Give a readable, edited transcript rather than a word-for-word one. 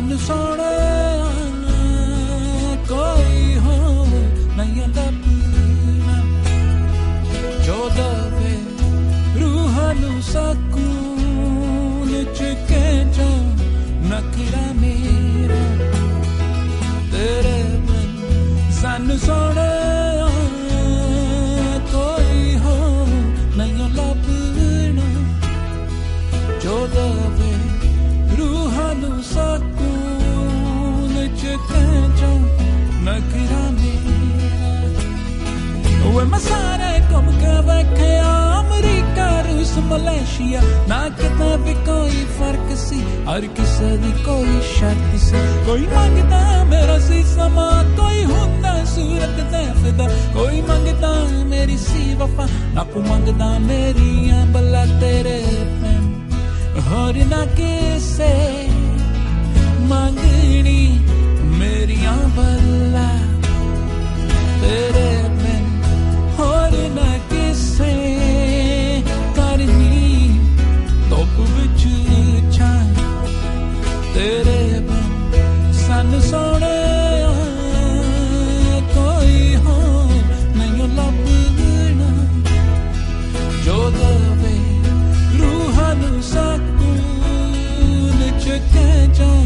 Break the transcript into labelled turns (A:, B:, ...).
A: सन सोने कोई हो नहीं लभना जो दवे रूह नू सकून च कैंचा नखरा मेरा तेरे बिन सन सोने कोई हो नहीं लभना जो दवे रूह नू सकून च कैंचा नखरा मेरा वे मैं सारे घूम के वेख्या अमरीका रूस मलेशिया ना कितना भी कोई फर्क सी हर किसी दी कोई शर्त सी कोई मंगदा मेरा सी समा कोई हुंदा सूरत दे फिदा कोई मंगदा मेरी सी वफा ना को मंगदा मेरियां बला तेरे प्रेम और ना किसे मंगनी मेरियां बला तेरे प्रेम और ना किसे करनी धुप विच छां तेरे बिन सन सोने कोई हो नहीं लभना जो दवे रूह नू सकून च कैंचा